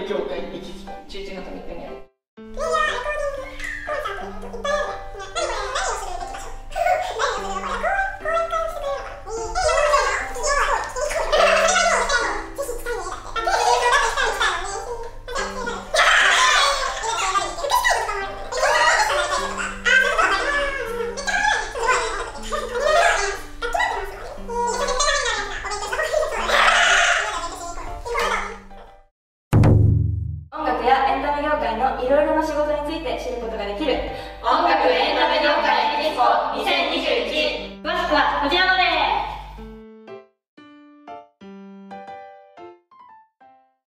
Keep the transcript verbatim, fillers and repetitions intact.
メ業界行き来じゅういちがつみっかにやる。 いろいろな仕事について知ることができる音楽エンタメ業界エキスポに